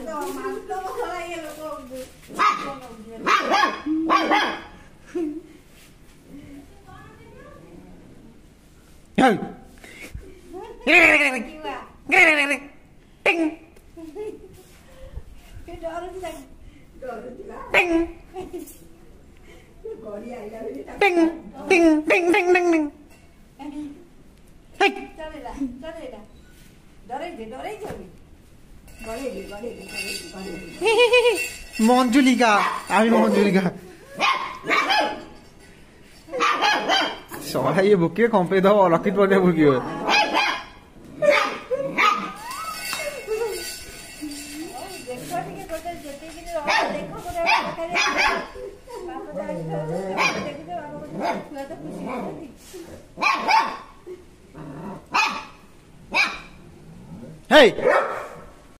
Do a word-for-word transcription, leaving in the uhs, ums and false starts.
মঞ্জুলিকা আমি মঞ্জুলিকা সবাই বুকে কম্পে দাও লকিত পড়ে বুকি Hey!